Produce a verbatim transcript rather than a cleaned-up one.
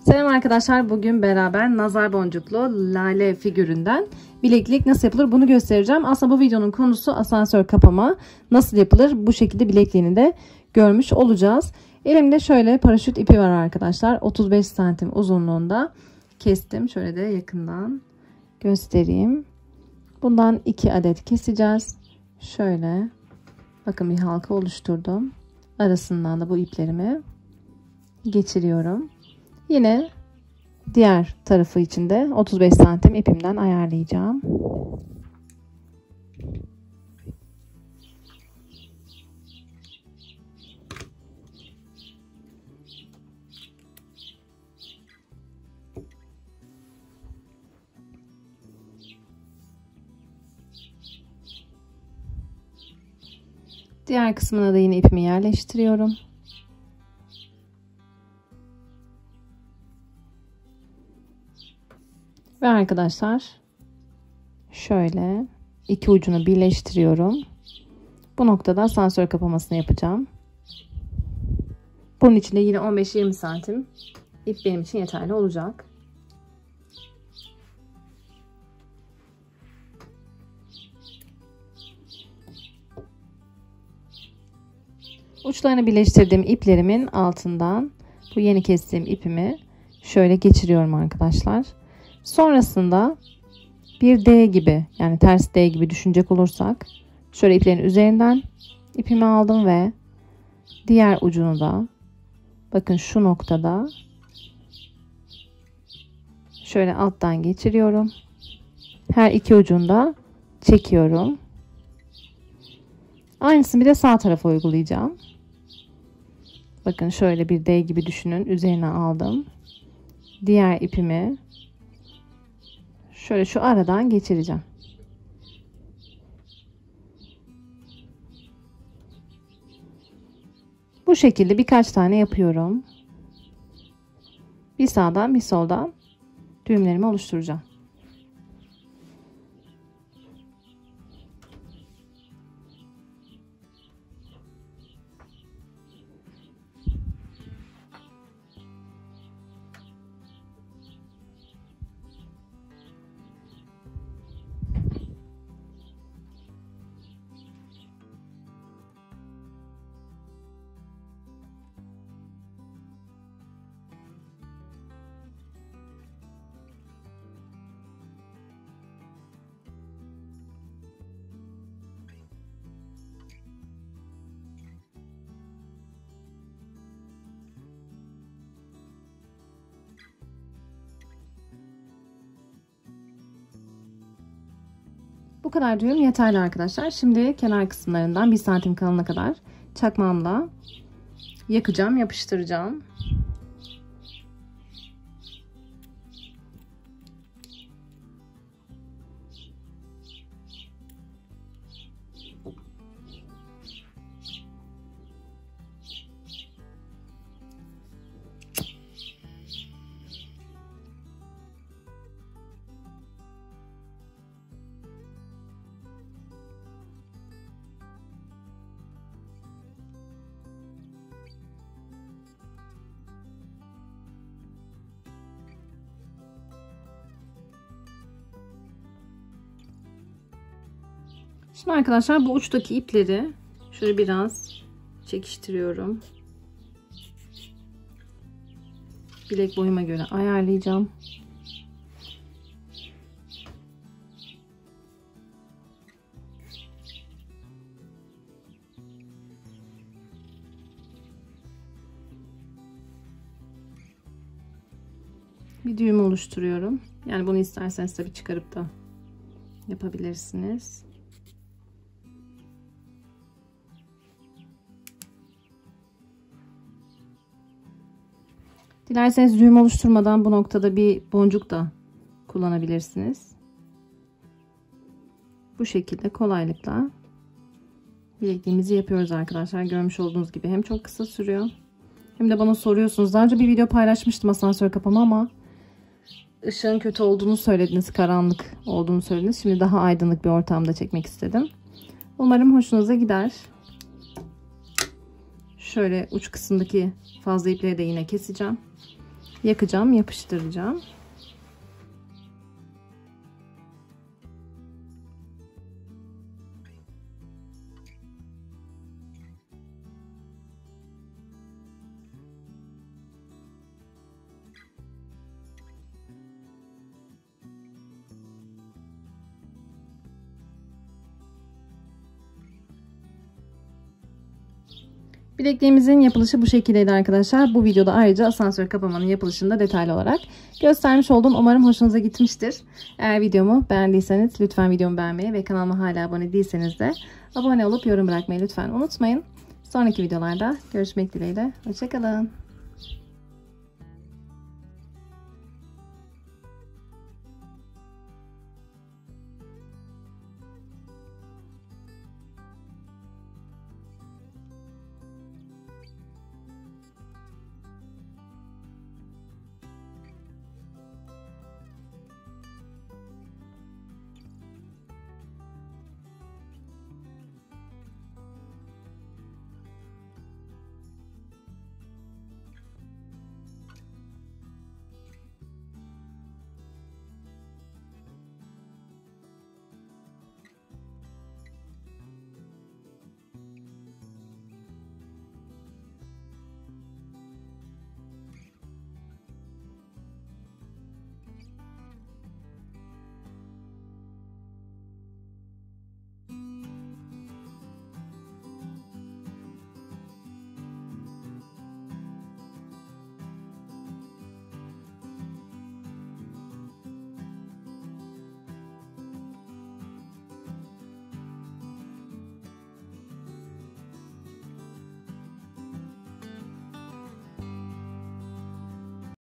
Selam arkadaşlar, bugün beraber nazar boncuklu lale figüründen bileklik nasıl yapılır bunu göstereceğim. Aslında bu videonun konusu asansör kapama nasıl yapılır, bu şekilde bilekliğini de görmüş olacağız. Elimde şöyle paraşüt ipi var arkadaşlar, otuz beş santim uzunluğunda kestim. Şöyle de yakından göstereyim. Bundan iki adet keseceğiz. Şöyle bakın, bir halka oluşturdum. Arasından da bu iplerimi geçiriyorum. Yine diğer tarafı için de otuz beş santim ipimden ayarlayacağım. Diğer kısmına da yine ipimi yerleştiriyorum. Ve arkadaşlar şöyle iki ucunu birleştiriyorum. Bu noktada asansör kapamasını yapacağım. Bunun için de yine on beş yirmi santim ip benim için yeterli olacak. Uçlarını birleştirdiğim iplerimin altından bu yeni kestiğim ipimi şöyle geçiriyorum arkadaşlar. Sonrasında bir D gibi, yani ters D gibi düşünecek olursak şöyle iplerin üzerinden ipimi aldım ve diğer ucunu da bakın şu noktada şöyle alttan geçiriyorum. Her iki ucunda çekiyorum. Aynısını bir de sağ tarafa uygulayacağım. Bakın şöyle bir D gibi düşünün. Üzerine aldım. Diğer ipimi şöyle şu aradan geçireceğim. Bu şekilde birkaç tane yapıyorum. Bir sağdan bir soldan düğümlerimi oluşturacağım. Bu kadar düğüm yeterli arkadaşlar. Şimdi kenar kısımlarından bir santim kalına kadar çakmağımla yakacağım, yapıştıracağım. Şimdi arkadaşlar bu uçtaki ipleri şöyle biraz çekiştiriyorum. Bilek boyuma göre ayarlayacağım. Bir düğüm oluşturuyorum. Yani bunu isterseniz tabii çıkarıp da yapabilirsiniz. Dilerseniz düğüm oluşturmadan bu noktada bir boncuk da kullanabilirsiniz. Bu şekilde kolaylıkla bilekliğimizi yapıyoruz arkadaşlar. Görmüş olduğunuz gibi hem çok kısa sürüyor hem de bana soruyorsunuz. Daha önce bir video paylaşmıştım asansör kapama ama ışığın kötü olduğunu söylediniz, karanlık olduğunu söylediniz. Şimdi daha aydınlık bir ortamda çekmek istedim. Umarım hoşunuza gider. Şöyle uç kısımdaki fazla ipleri de yine keseceğim. yakacağım, yapıştıracağım. Bilekliğimizin yapılışı bu şekildeydi arkadaşlar. Bu videoda ayrıca asansör kapamanın yapılışını da detaylı olarak göstermiş oldum. Umarım hoşunuza gitmiştir. Eğer videomu beğendiyseniz lütfen videomu beğenmeyi ve kanalıma hala abone değilseniz de abone olup yorum bırakmayı lütfen unutmayın. Sonraki videolarda görüşmek dileğiyle. Hoşça kalın.